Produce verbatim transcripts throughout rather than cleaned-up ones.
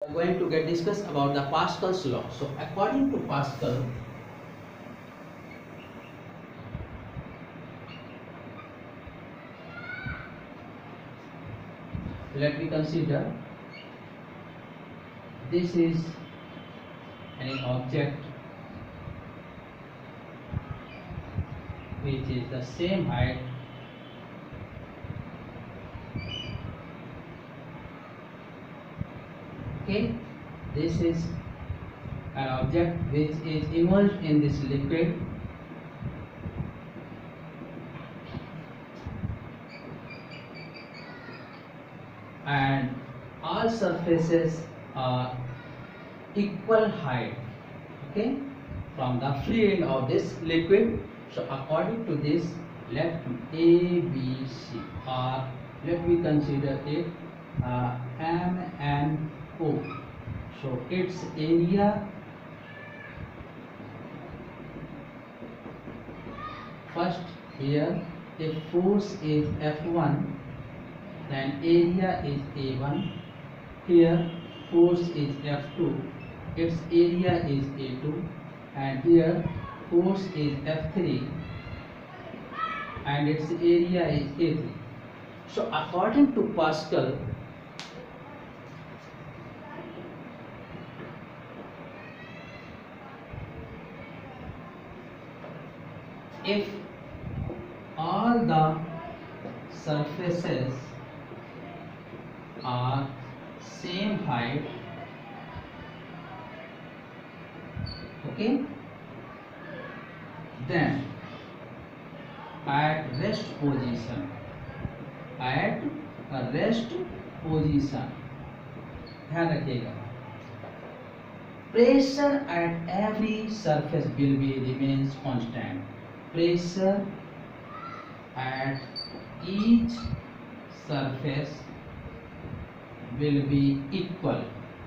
Going to get discuss about the Pascal's law. So according to Pascal, let me consider this is an object which is the same height okay. This is an object which is immersed in this liquid and all surfaces are equal height okay from the free end of this liquid. So according to this, let A, B, C or let me consider it uh, M and O. So its area first here, if force is F one, then area is A one. Here force is F two, its area is A two, and here force is F three and its area is A three. So according to Pascal, if all the surfaces are same height okay, then at rest position at a rest position ध्यान रखिएगा, pressure at every surface will be remains constant. Pressure at each surface will be equal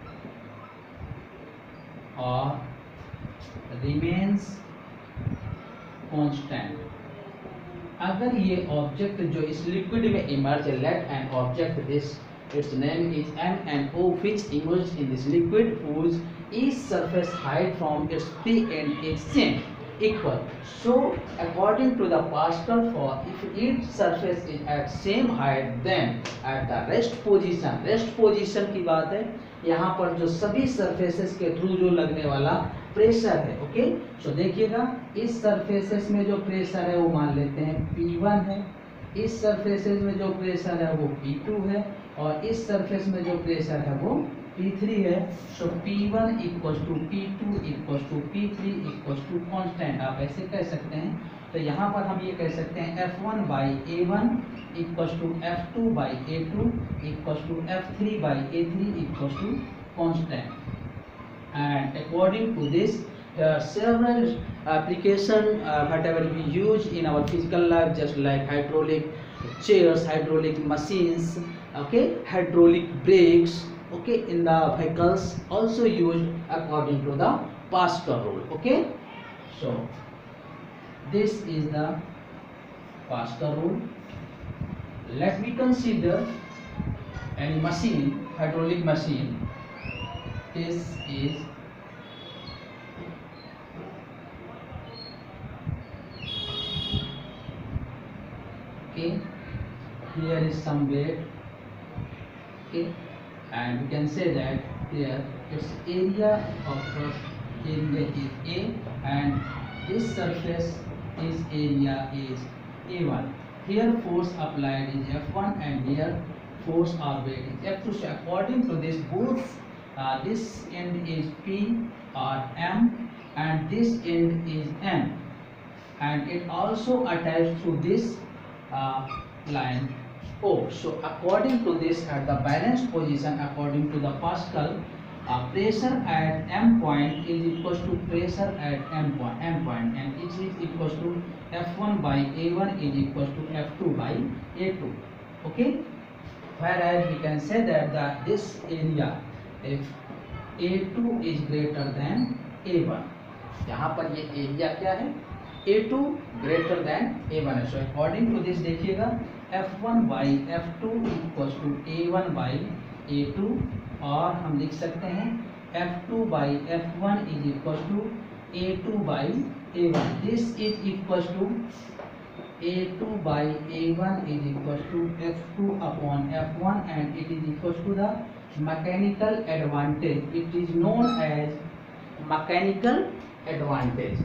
or remains constant. अगर ये object जो इस liquid में emerge है, let an object this its name is M and O which emerged in this liquid whose each surface height from its free end is same equal. So according to the Pascal, for if each surface is at same height, then at the rest position, rest position की बात है यहाँ पर जो सभी surfaces के through जो लगने वाला प्रेशर है ओके. सो देखिएगा इस surfaces में जो प्रेशर है वो मान लेते हैं P वन है, इस surfaces में जो प्रेशर है वो P टू है और इस सरफेस में जो प्रेशर है वो P थ्री है. So P one equals to P two equals to P three equals to constant आप ऐसे कह सकते हैं. तो यहाँ पर हम ये कह सकते हैं F one by A one equals to F two by A two equals to F three by A three equals to constant. And according to this, there are several application uh, whatever we use in our physical life, just like hydraulic chairs, hydraulic machines, okay, hydraulic brakes, okay, in the vehicles also used according to the Pascal rule. Okay, so this is the Pascal rule. Let me consider any machine, hydraulic machine. This is okay, here is some weight okay, and we can say that here its area of the area is A and this surface is area is A one. Here force applied is F one and here force or weight is F two. So according to this, both uh, this end is P or M and this end is N, and it also attached to this uh, line O. So according to this, at the balanced position, according to the Pascal, uh, pressure at M point is equals to pressure at M point, M point, and it is equals to F one by A one is equals to F two by A two. Okay, whereas we can say that the this area, if A two is greater than A one, यहाँ पर ये area क्या है A two greater than A one है. So according to this देखिएगा F one by F two equals to A one by A two और हम लिख सकते हैं F two by F one is equal to A two by A one. This is equal to A two by A one is equals to F two upon F one and it is equals to the mechanical advantage. It is known as mechanical advantage.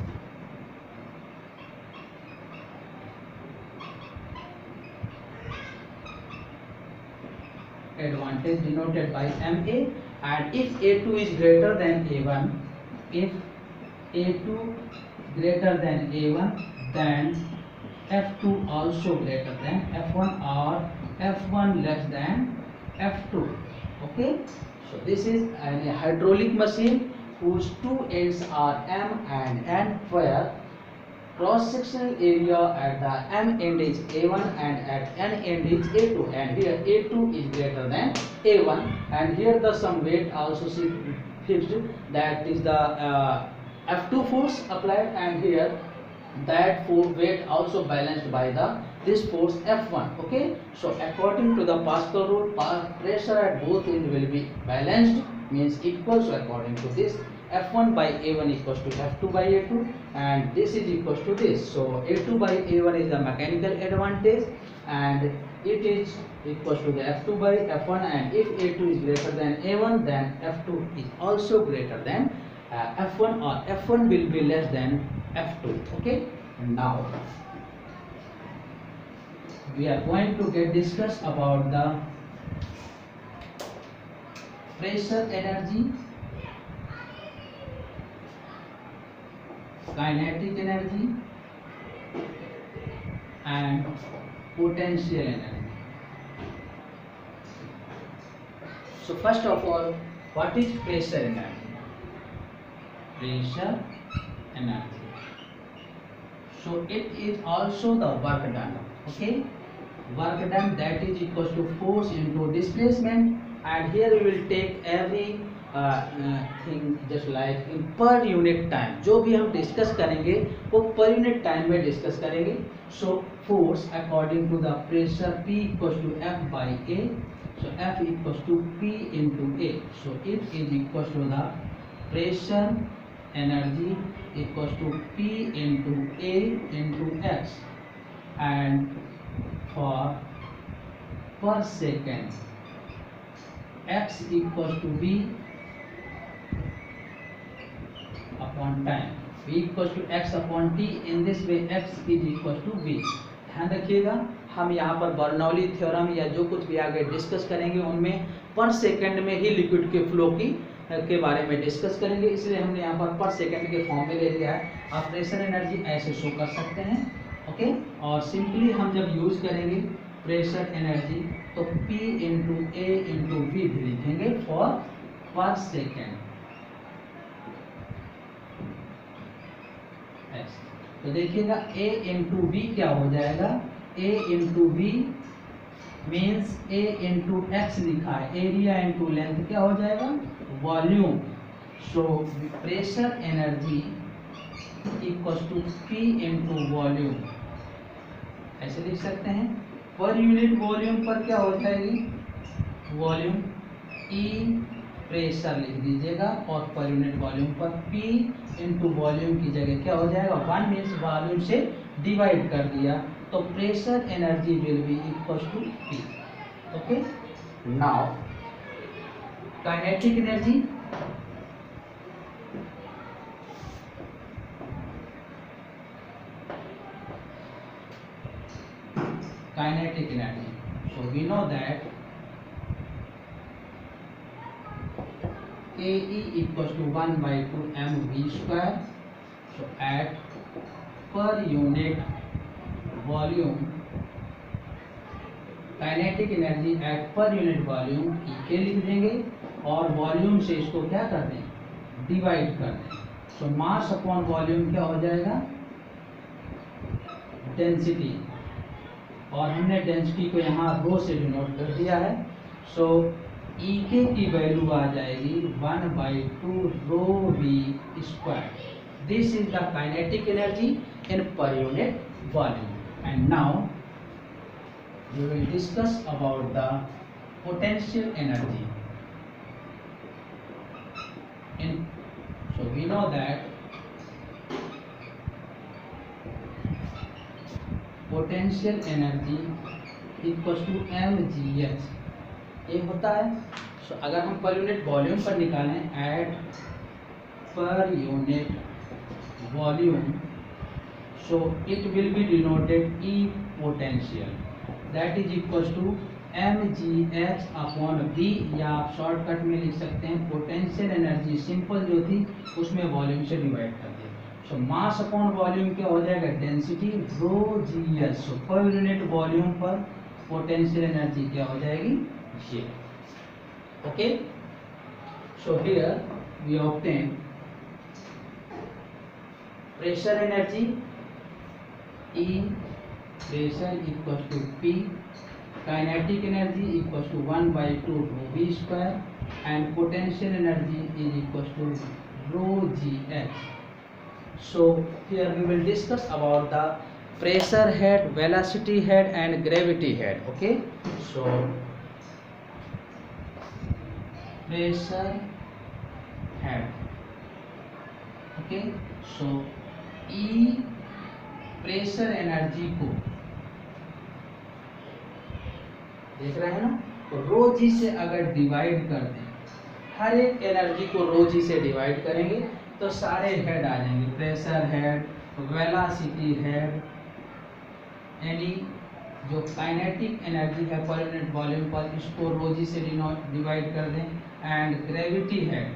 Advantage denoted by M A, and if A two is greater than A one, if A two greater than A one, then F two also greater than F one or F one less than F two. Okay, so this is a hydraulic machine whose two ends are M and N, where cross sectional area at the M end is A one and at N end is A two, and here A two is greater than A one, and here the some weight also fixed, that is the uh, F two force applied, and here that force weight also balanced by the this force F one. Okay, so according to the Pascal rule, pressure at both ends will be balanced, means equal. So according to this, F one by A one equals to F two by A two, and this is equals to this. So A two by A one is the mechanical advantage, and it is equals to the F two by F one, and if A two is greater than A one, then F two is also greater than uh, F one, or F one will be less than F two. Okay, and now we are going to get discuss about the pressure energy, kinetic energy and potential energy. So first of all, what is pressure energy? Pressure energy. So it is also the work done. Okay, work done, that is equals to force into displacement, and here we will take every thing just like in per unit time. जो भी हम discuss करेंगे वो पर unit time में discuss करेंगे. So force according to the pressure P equals to F by A, so F equals to P into A. So it is equals to the pressure energy equals to P into A into X, and for per second X equals to V upon time, V equals to X upon T. In this way X is equals to V. ध्यान रखिएगा, हम यहाँ पर Bernoulli theorem या जो कुछ भी आगे डिस्कस करेंगे उनमें पर सेकंड में ही लिक्विड के फ्लो की के बारे में डिस्कस करेंगे, इसलिए हमने यहाँ पर पर सेकंड के फॉर्म में ले लिया है. आप प्रेशर एनर्जी ऐसे शो कर सकते हैं. ओके, और सिंपली हम जब यूज करेंगे प्रेशर एनर्जी तो P into A into V भी लिखेंगे फॉर पर सेकेंड. तो देखिएगा A इंटू वी क्या हो जाएगा, A into V means A into X लिखा है, एरिया इंटू लेंथ क्या हो जाएगा, volume. So pressure energy equals to P into volume, ऐसे लिख सकते हैं. पर यूनिट वॉल्यूम पर क्या हो जाएगी, वॉल्यूम E प्रेशर लिख दीजिएगा, और पर यूनिट वॉल्यूम पर P इंटू वॉल्यूम की जगह क्या हो जाएगा, वन मीन्स वॉल्यूम से डिवाइड कर दिया, तो pressure energy will be equal to P. Okay, now kinetic energy. Kinetic energy. So we know that A E equals to one by two M V square. So at per unit volume, kinetic energy at per unit volume E K लिख देंगे, और volume से इसको क्या कर दें, divide कर दें. सो मास अपॉन वॉल्यूम क्या हो जाएगा, डेंसिटी, और हमने डेंसिटी को यहाँ रो से डिनोट कर दिया है. सो ई के की वैल्यू आ जाएगी one by two rho V square. This is the kinetic energy in per unit volume. And now we will discuss about the potential energy. in so we know that potential energy equals to mgh ये होता है। सो so, अगर हम पर unit volume पर निकालें at per unit volume, so it will be denoted E potential that is equals to mgh upon v, या आप शॉर्टकट में लिख सकते हैं पोटेंशियल एनर्जी सिंपल जो थी उसमें वॉल्यूम से डिवाइड कर दिया। सो मास अपॉन वॉल्यूम क्या हो जाएगा, डेंसिटी रो जी S. So per unit volume पर पोटेंशियल एनर्जी क्या हो जाएगी, ये। Okay, so here we obtain pressure energy E pressure equals to P, kinetic energy equals to one by two rho v square, and potential energy is equals to rho gh. So here we will discuss about the pressure head, velocity head and gravity head. Okay, so pressure head. Okay, so E pressure energy को देख रहे हैं ना, तो रो जी से अगर divide कर दें, हर एक एनर्जी को रो जी से डिवाइड करेंगे तो सारे हेड आ जाएंगे, प्रेशर हेड, वेलोसिटी हेड, यानी जो काइनेटिक एनर्जी है पर यूनिट वॉल्यूम पर इसको रो जी से डिवाइड कर दें, एंड ग्रेविटी हेड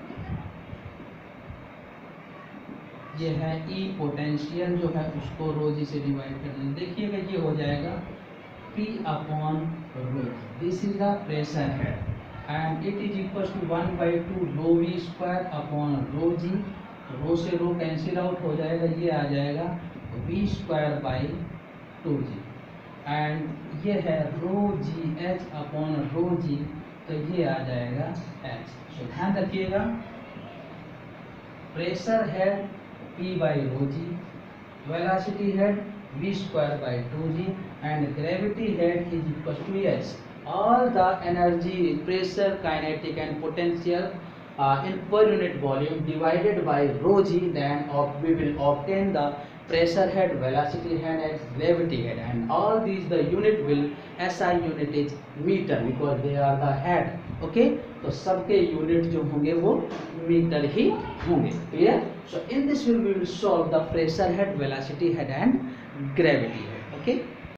ये है ई पोटेंशियल जो है उसको रो जी से डिवाइड कर दें। देखिएगा ये हो जाएगा P upon rho, this is the pressure head and it is equal to one by two rho V square upon rho G. Rho से रो कैंसिल आउट हो जाएगा, ये आ जाएगा V square by two G, and ये है रो जी H upon rho जी, तो ये आ जाएगा एच। सो ध्यान रखिएगा pressure head P by rho g, velocity head v square by two g, and gravity head is equal to h. All the energy, pressure, kinetic and potential uh, in per unit volume divided by rho g, then of, we will obtain the pressure head, velocity head and gravity head, and all these the unit will S I unit is meter because they are the head. Okay okay? तो सबके unit जो होंगे वो metre ही होंगे, clear. So in this we will solve the pressure head, velocity head and gravity head. Okay.